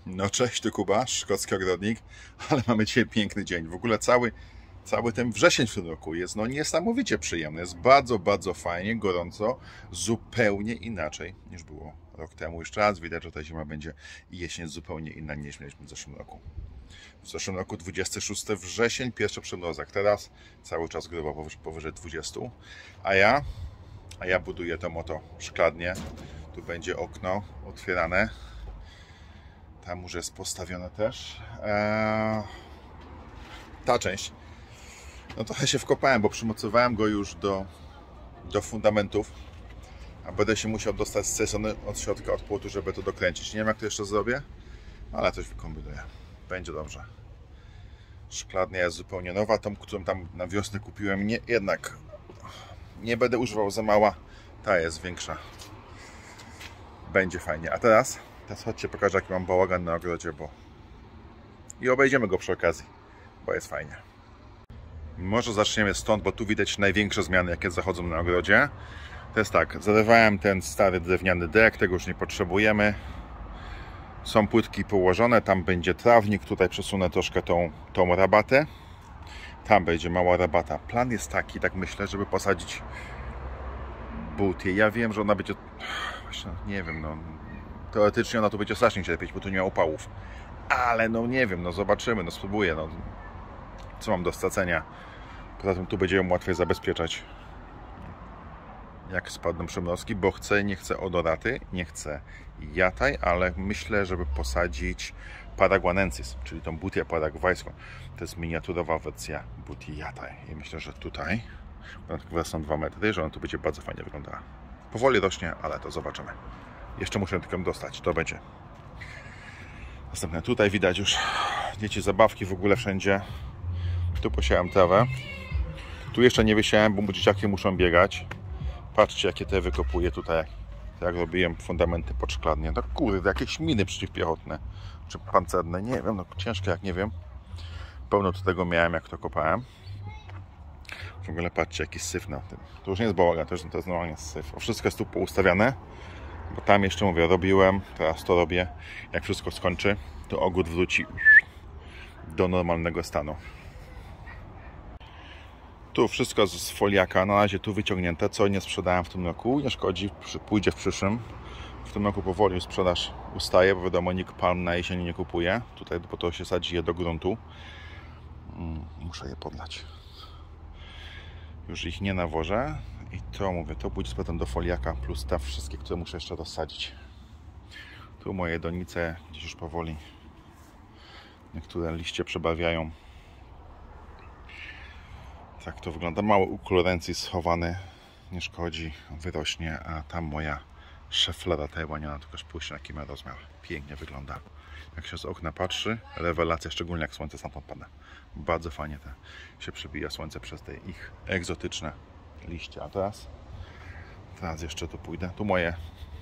No cześć, tu Kuba, szkocki ogrodnik, ale mamy dzisiaj piękny dzień. W ogóle cały ten wrzesień w tym roku jest niesamowicie przyjemny. Jest bardzo, bardzo fajnie, gorąco, zupełnie inaczej niż było rok temu. Jeszcze raz widać, że ta zima będzie i jesień jest zupełnie inna niż mieliśmy w zeszłym roku. W zeszłym roku 26 wrzesień, pierwszy przymrozek. Teraz cały czas grubo powyżej 20. A ja buduję tą oto szklarnię. Tu będzie okno otwierane. Tam już jest postawione też. Ta część. No trochę się wkopałem, bo przymocowałem go już do fundamentów. A będę się musiał dostać z tej strony od środka, od płotu, żeby to dokręcić. Nie wiem, jak to jeszcze zrobię, ale coś wykombinuję. Będzie dobrze. Szklarnia jest zupełnie nowa. Tą, którą tam na wiosnę kupiłem, jednak nie będę używał, za mała. Ta jest większa. Będzie fajnie. A teraz chodźcie, pokażę, jaki mam bałagan na ogrodzie, i obejdziemy go przy okazji, bo jest fajnie. Może zaczniemy stąd, bo tu widać największe zmiany, jakie zachodzą na ogrodzie. To jest tak, zerwałem ten stary drewniany dek, tego już nie potrzebujemy. Są płytki położone, tam będzie trawnik, tutaj przesunę troszkę tą rabatę. Tam będzie mała rabata. Plan jest taki, tak myślę, żeby posadzić butię. Ja wiem, że ona będzie, nie wiem, teoretycznie ona tu będzie strasznie cierpieć, bo tu nie ma upałów. Ale nie wiem, zobaczymy, spróbuję, co mam do stracenia. Poza tym tu będzie ją łatwiej zabezpieczać, jak spadną przymrozki, bo nie chcę odoraty, nie chcę jataj, ale myślę, żeby posadzić paraguanensis, czyli tą butię paragwajską. To jest miniaturowa wersja butii jataj i myślę, że tutaj są 2 metry, że ona tu będzie bardzo fajnie wyglądała. Powoli rośnie, ale to zobaczymy. Jeszcze muszę tylko dostać, to będzie. Następne, tutaj widać już dzieci zabawki w ogóle wszędzie. Tu posiałem trawę. Tu jeszcze nie wysiałem, bo dzieciaki muszą biegać. Patrzcie, jakie te wykopuję tutaj. Jak robiłem fundamenty pod szklarnię. No kurde, jakieś miny przeciwpiechotne. Czy pancerne, nie wiem, ciężkie jak nie wiem. Pełno tu tego miałem, jak to kopałem. W ogóle patrzcie, jaki syf na tym. To już nie jest bałagan, to jest normalnie syf. Wszystko jest tu poustawiane. Bo tam jeszcze mówię, robiłem, teraz to robię. Jak wszystko skończy, to ogród wróci do normalnego stanu. Tu wszystko z foliaka, na razie tu wyciągnięte, co nie sprzedałem w tym roku, nie szkodzi, pójdzie w przyszłym. W tym roku powoli sprzedaż ustaje, bo wiadomo, nikt palm na jesieni nie kupuje. Tutaj po to się sadzi je do gruntu. Muszę je podlać. Już ich nie nawożę. I to mówię, to pójdzie z powrotem do foliaka, plus te wszystkie, które muszę jeszcze rozsadzić. Tu moje donice gdzieś już powoli niektóre liście przebawiają. Tak to wygląda. Mały uklorencji schowany, nie szkodzi, wyrośnie, a tam moja szeflera tajłaniana, tylko spójrzcie, jaki ma rozmiar. Pięknie wygląda. Jak się z okna patrzy, rewelacja, szczególnie jak słońce stamtąd pada. Bardzo fajnie się przebija słońce przez te ich egzotyczne liście. A teraz jeszcze tu pójdę. Tu moje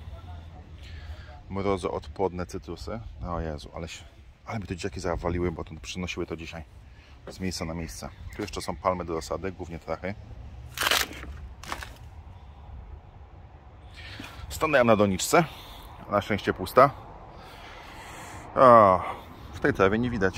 mrozoodporne cytrusy. O Jezu, ale mi to dzieciaki zawaliły, bo to przynosiły to dzisiaj z miejsca na miejsce. Tu jeszcze są palmy do rozsady, głównie trachy. Stanąłem na doniczce, na szczęście pusta. O, w tej trawie nie widać.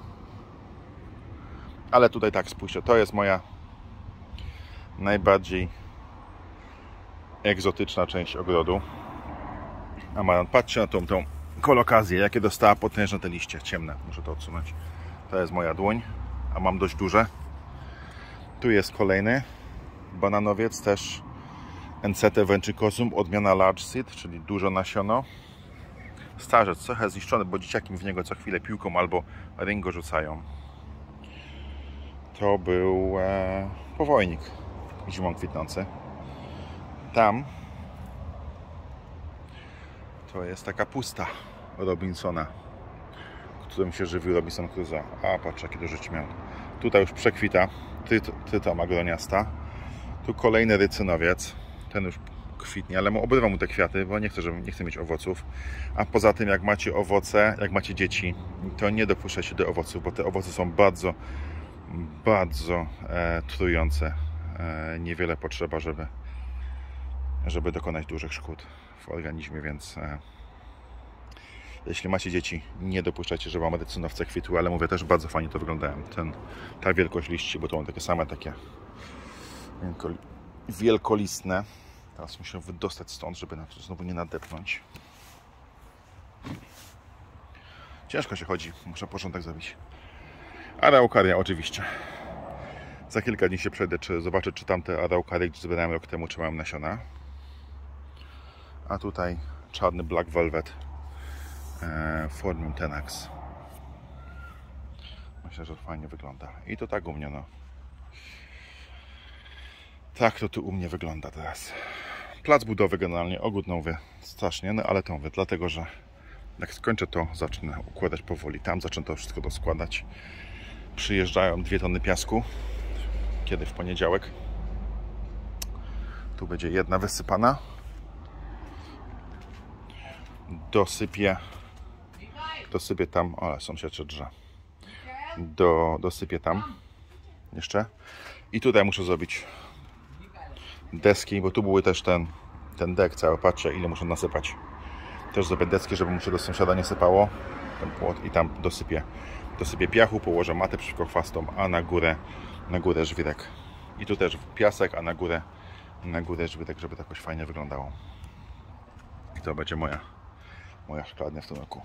Ale tutaj tak, spójrzcie, to jest moja najbardziej egzotyczna część ogrodu. Amaranth, patrzcie na tą kolokazję, jakie dostała potężne te liście, ciemne, muszę to odsunąć. To jest moja dłoń, a mam dość duże. Tu jest kolejny bananowiec, też Ensete ventricosum, odmiana large seed, czyli dużo nasiono. Starzec, trochę zniszczony, bo dzieciaki w niego co chwilę piłką albo ringo rzucają. To był powojnik zimą kwitnący. Tam to jest taka pusta Robinsona, którym się żywił Robinson Crusoe. A patrz, jaki duży ćmiel. Tutaj już przekwita Tyta magroniasta. Tu kolejny rycynowiec. Ten już kwitnie, ale obrywam mu te kwiaty, bo nie chcę mieć owoców. A poza tym, jak macie owoce, jak macie dzieci, to nie dopuszczajcie do owoców, bo te owoce są bardzo, bardzo trujące. Niewiele potrzeba, żeby dokonać dużych szkód w organizmie, więc Jeśli macie dzieci, nie dopuszczajcie, żeby amerycynowce kwitły, ale mówię, też bardzo fajnie to wyglądają. Ta wielkość liści, bo to są takie same, takie wielkolistne. Teraz muszę wydostać stąd, żeby na to znowu nie nadepnąć. Ciężko się chodzi, muszę porządek zrobić. Araukaria oczywiście. Za kilka dni się przejdę, zobaczę, czy tamte araukarie, gdzie zbierałem rok temu, czy mam nasiona. A tutaj czarny Black Velvet Formium Tenax. Myślę, że fajnie wygląda. I to tak u mnie, no. Tak to tu u mnie wygląda teraz. Plac budowy generalnie, ogród nowy, strasznie, no ale to mówię, dlatego, że jak skończę, to zacznę układać powoli. Tam zacznę to wszystko doskładać. Przyjeżdżają 2 tony piasku. Kiedy? W poniedziałek. Tu będzie jedna wysypana. Dosypię tam, ale sąsiad się drze. Dosypię tam jeszcze. I tutaj muszę zrobić deski, bo tu były też ten dek cały, patrzcie, ile muszę nasypać. Też zrobię deski, żeby mu się do sąsiada nie sypało. Ten płot i tam dosypię piachu, położę matę przeciwko chwastom, a na górę żwirek. I tu też piasek, a na górę żwirek, żeby to jakoś fajnie wyglądało. I to będzie moja szklarnia w tym roku.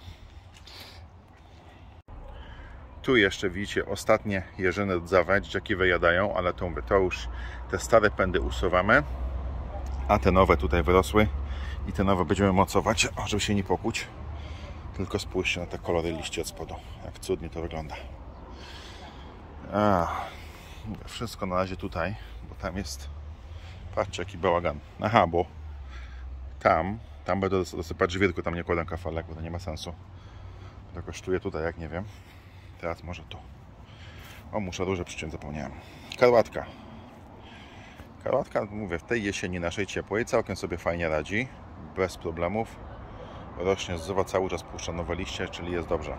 Tu jeszcze widzicie ostatnie jeżyny rdzawe, dzieciaki wyjadają, ale to już te stare pędy usuwamy, a te nowe tutaj wyrosły i te nowe będziemy mocować, żeby się nie pokłuć. Tylko spójrzcie na te kolory liści od spodu, jak cudnie to wygląda. Wszystko na razie tutaj, bo tam jest, patrzcie jaki bałagan. Aha, bo tam będę dosypać żwirku, tam nie kładam kafelek, bo to nie ma sensu. To kosztuje tutaj, jak nie wiem. Teraz może tu. O, muszę róże przyciąć, zapomniałem. Karłatka. Karłatka, mówię, w tej jesieni naszej ciepłej całkiem sobie fajnie radzi. Bez problemów. Rośnie zdrowa, cały czas puszcza nowe liście, czyli jest dobrze.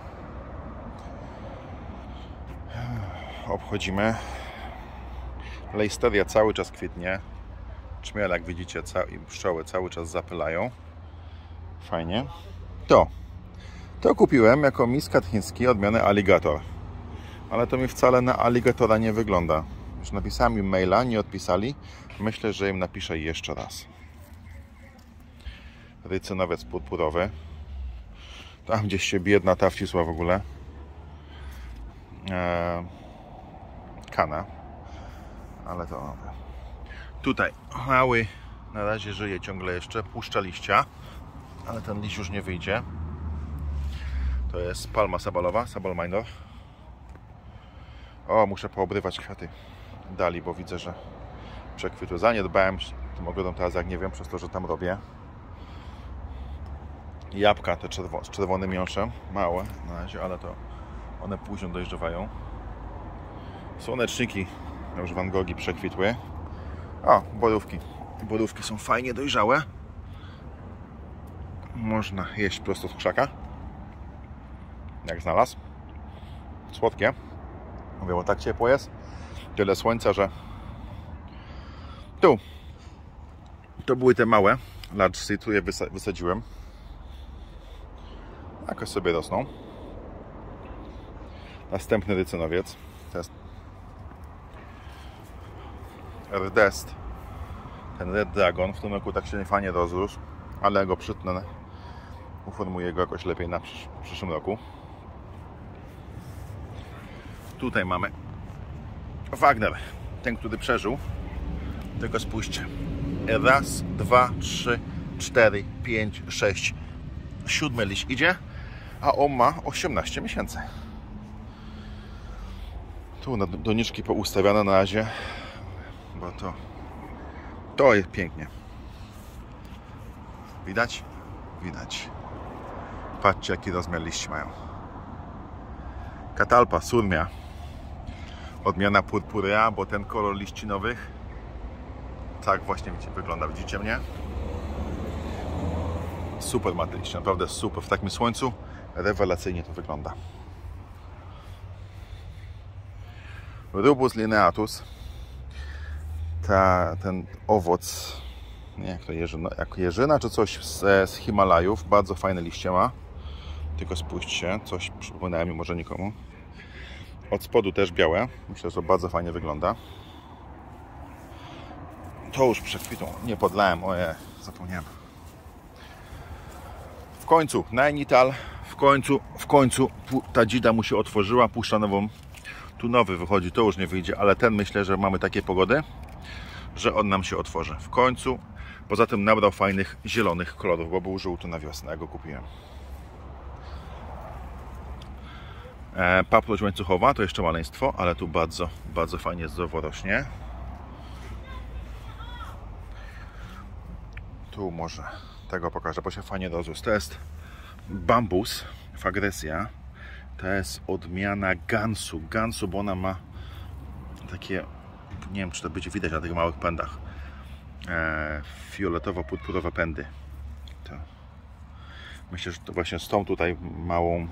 Obchodzimy. Leisteria cały czas kwitnie. Czmiel, jak widzicie, i pszczoły cały czas zapylają. Fajnie. To kupiłem jako miskat chiński odmiany Alligator. Ale to mi wcale na aligatora nie wygląda. Już napisałem im maila, nie odpisali. Myślę, że im napiszę jeszcze raz. Rycynowiec purpurowy. Tam gdzieś się biedna ta wcisła w ogóle. Kana. Ale to... Tutaj mały na razie żyje ciągle jeszcze. Puszcza liścia. Ale ten liść już nie wyjdzie. To jest palma sabalowa, Sabal Minor. O, muszę poobrywać kwiaty dali, bo widzę, że przekwitły. Zaniedbałem tym ogrodem teraz, jak nie wiem, przez to, że tam robię. Jabłka te z czerwonym miąższem, małe na razie, ale to one później dojrzewają. Słoneczniki, już Van Goghi przekwitły. O, borówki. Borówki są fajnie dojrzałe. Można jeść prosto z krzaka. Jak znalazł. Słodkie. Mówię, bo tak ciepło jest. Tyle słońca, że tu. To były te małe large seed, tu je wysadziłem. Jakoś sobie rosną. Następny rycynowiec. To jest Rdest. Ten Red Dragon. W tym roku tak się fajnie rozrósł, ale go przytnę. Uformuję go jakoś lepiej na przyszłym roku. Tutaj mamy Wagner, ten, który przeżył. Tylko spójrzcie. Raz, 2, 3, 4, 5, 6. 7 liść idzie, a on ma 18 miesięcy. Tu doniczki poustawiane na razie, bo to jest pięknie. Widać? Widać. Patrzcie, jaki rozmiar liści mają. Catalpa surmia. Odmiana purpurea, bo ten kolor liści nowych tak właśnie wygląda. Widzicie mnie? Super ma te liście, naprawdę super. W takim słońcu rewelacyjnie to wygląda. Rubus lineatus. Ten owoc, nie jak to jeżyna, jak jeżyna czy coś z Himalajów. Bardzo fajne liście ma. Tylko spójrzcie, coś przypominałem mi, może nikomu. Od spodu też białe. Myślę, że to bardzo fajnie wygląda. To już przekwitło. Nie podlałem, ojej, zapomniałem. W końcu Nainital, w końcu ta dzida mu się otworzyła, puszcza nową. Tu nowy wychodzi, to już nie wyjdzie, ale ten myślę, że mamy takie pogody, że on nam się otworzy. W końcu, poza tym nabrał fajnych zielonych kolorów, bo był żółty na wiosnę, ja go kupiłem. Paproć łańcuchowa to jeszcze maleństwo, ale tu bardzo, bardzo fajnie zdrowo rośnie. Tu może tego pokażę, bo się fajnie rozrósł. To jest bambus, fagresja. To jest odmiana gansu. Gansu, bo ona ma takie, nie wiem czy to będzie widać na tych małych pędach, fioletowo-purpurowe pędy. To. Myślę, że to właśnie z tą tutaj małą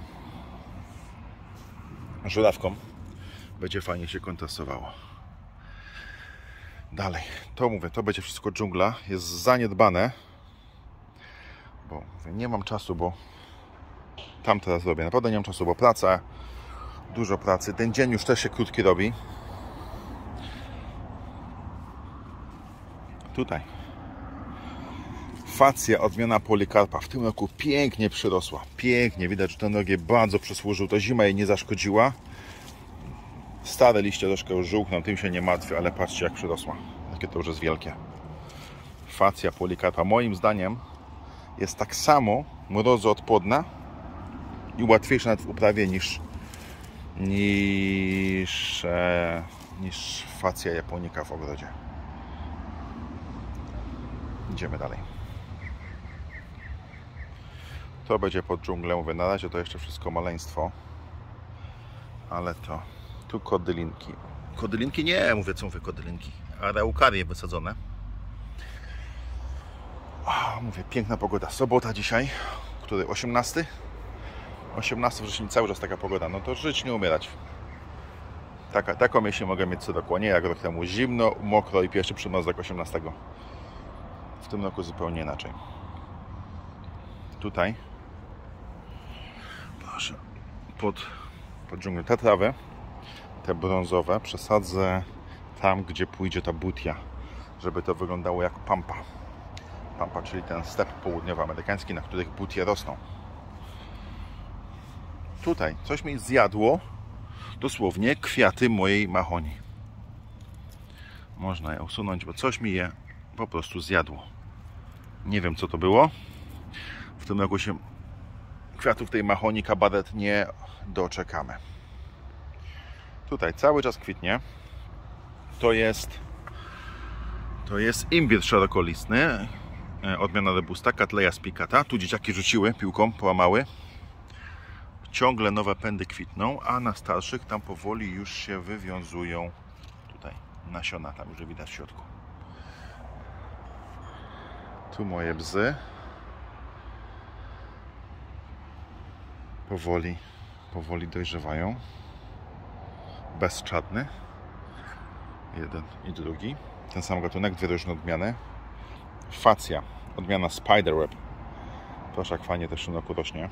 żurawką będzie fajnie się kontrastowało. Dalej, to mówię, to będzie wszystko dżungla, jest zaniedbane, bo mówię, nie mam czasu, bo tam teraz robię, naprawdę nie mam czasu, bo praca, dużo pracy, ten dzień już też się krótki robi. Tutaj facja odmiana Polikarpa w tym roku pięknie przyrosła, pięknie, widać, że ten rogiel bardzo przysłużył, to zima jej nie zaszkodziła. Stare liście troszkę już żółkną, tym się nie martwię, ale patrzcie jak przyrosła. Jakie to już jest wielkie. Facja Polikarpa moim zdaniem jest tak samo mrozoodporna i łatwiejsza nawet w uprawie niż facja japonika w ogrodzie. Idziemy dalej. To będzie pod dżunglę, mówię, na razie to jeszcze wszystko maleństwo, ale to tu kodylinki. Kodylinki? Nie, mówię, co mówię, kodylinki. Araukarie wysadzone. Mówię, piękna pogoda. Sobota dzisiaj, który 18? 18 września, cały czas taka pogoda. No to żyć, nie umierać. Taką myśl mogę mieć co roku. Nie jak rok temu. Zimno, mokro i pierwszy przymrozek 18. W tym roku zupełnie inaczej. Tutaj proszę, pod dżunglę te trawy, te brązowe, przesadzę tam, gdzie pójdzie ta butia, żeby to wyglądało jak pampa. Pampa, czyli ten step południowoamerykański, na których butie rosną. Tutaj coś mi zjadło dosłownie kwiaty mojej mahonii. Można je usunąć, bo coś mi je po prostu zjadło. Nie wiem co to było. W tym roku się kwiatów tej mahonii kabaret nie doczekamy. Tutaj cały czas kwitnie. To jest imbir szerokolistny, odmiana robusta, Cattleya spicata. Tu dzieciaki rzuciły piłką, połamały. Ciągle nowe pędy kwitną, a na starszych tam powoli już się wywiązują tutaj nasiona, tam już widać w środku. Tu moje bzy. Powoli dojrzewają. Bezczadny. Jeden i drugi. Ten sam gatunek, dwie różne odmiany. Facja, odmiana Spiderweb. Proszę, jak fajnie też w tym roku rośnie.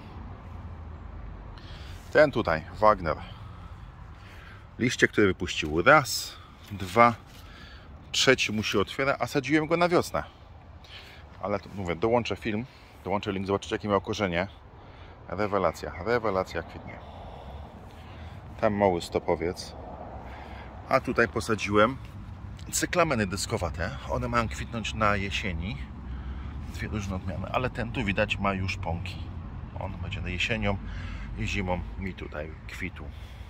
Ten tutaj, Wagner. Liście, które wypuścił raz, dwa, trzeci mu się otwiera, a sadziłem go na wiosnę. Ale tu mówię, dołączę film, dołączę link, zobaczycie jakie miał korzenie. Rewelacja kwitnie. Tam mały stopowiec. A tutaj posadziłem cyklameny dyskowate. One mają kwitnąć na jesieni. Dwie różne odmiany, ale ten tu widać ma już pąki. On będzie jesienią i zimą mi tutaj kwitł.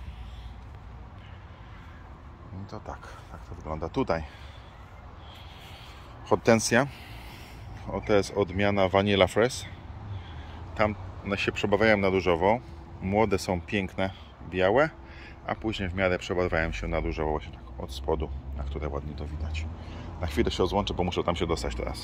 I to tak to wygląda. Tutaj hortensja. To jest odmiana Vanilla Fresh. Tam one się przebarwiają na różowo. Młode są piękne, białe, a później w miarę przebarwiają się na różowo właśnie tak od spodu, na które ładnie to widać. Na chwilę się rozłączę, bo muszę tam się dostać teraz.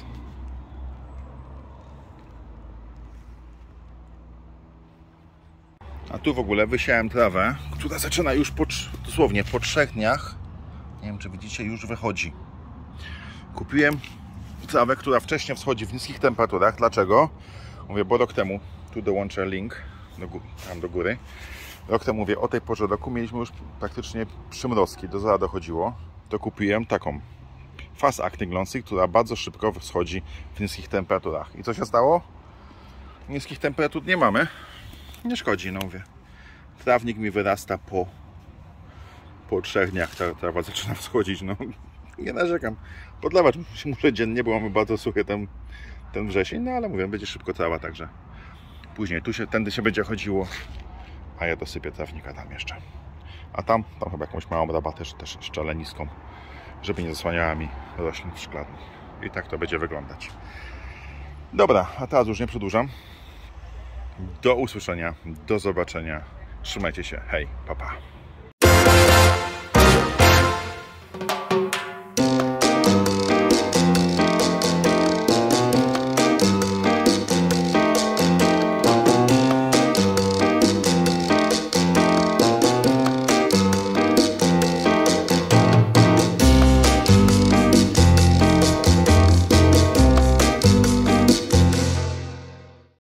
A tu w ogóle wysiałem trawę, która zaczyna już dosłownie po 3 dniach, nie wiem czy widzicie, już wychodzi. Kupiłem trawę, która wcześniej wschodzi w niskich temperaturach. Dlaczego? Mówię, bo rok temu, tu dołączę link, tam do góry. Rok temu, mówię, o tej porze roku mieliśmy już praktycznie przymrozki, do zera dochodziło. To kupiłem taką Fast Acting Lonsi, która bardzo szybko schodzi w niskich temperaturach. I co się stało? Niskich temperatur nie mamy. Nie szkodzi, no mówię. Trawnik mi wyrasta po 3 dniach, trawa zaczyna wschodzić, no nie narzekam. Podlewać muszę dziennie, bo mamy bardzo suchy ten wrzesień, no ale mówię, będzie szybko trawa, także później tędy się będzie chodziło, a ja dosypię trawnika tam jeszcze. A tam chyba jakąś małą rabatę, też szczelę niską, żeby nie zasłaniała mi roślin w szklarni. I tak to będzie wyglądać. Dobra, a teraz już nie przedłużam. Do usłyszenia, do zobaczenia. Trzymajcie się, hej, pa pa.